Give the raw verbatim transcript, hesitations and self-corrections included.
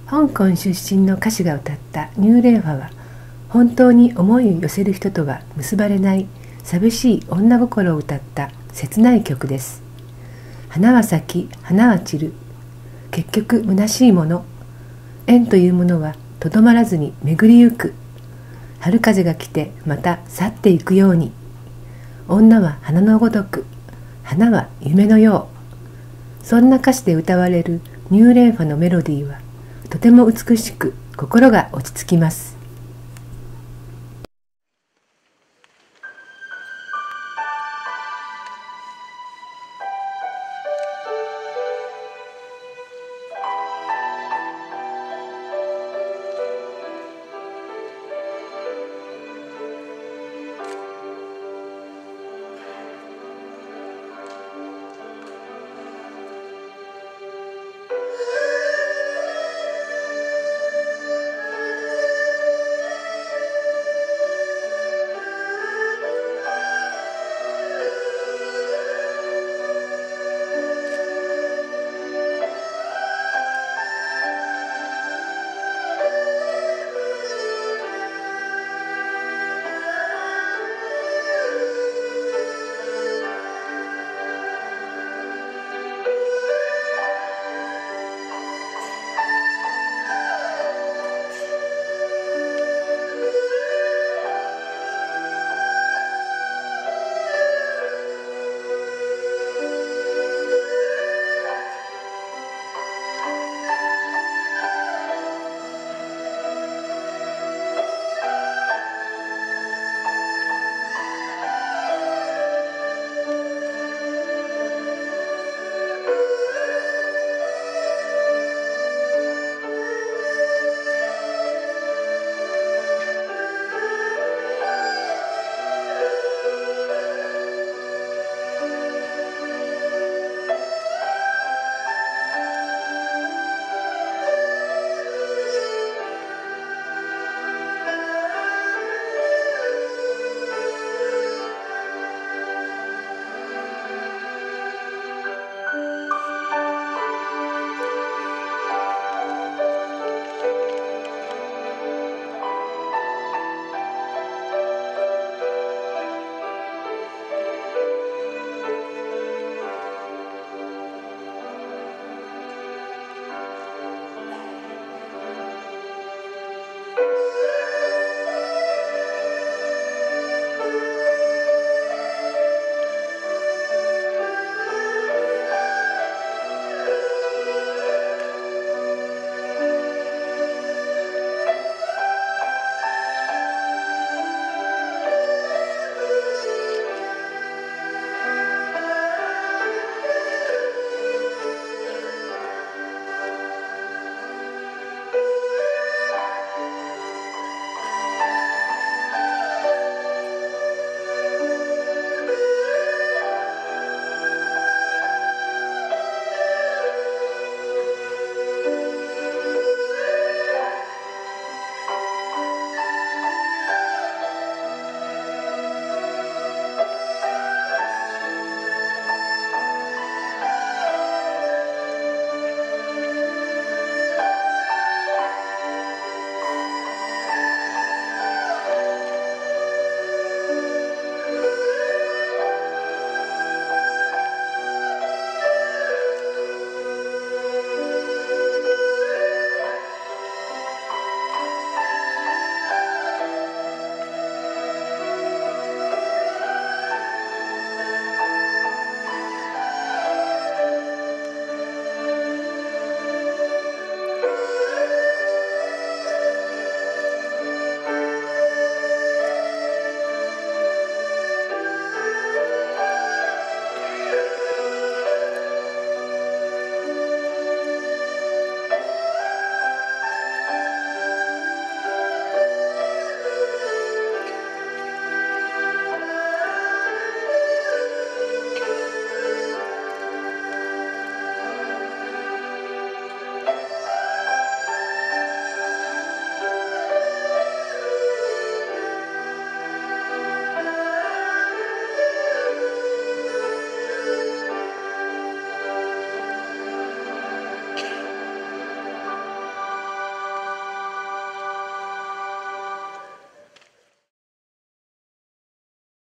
香港出身の歌手が歌ったニューレーファは、本当に思いを寄せる人とは結ばれない寂しい女心を歌った切ない曲です。花は咲き、花は散る。結局虚しいもの。縁というものはとどまらずに巡りゆく。春風が来てまた去っていくように。女は花のごとく、花は夢のよう。そんな歌詞で歌われるニューレーファのメロディーは、とても美しく心が落ち着きます。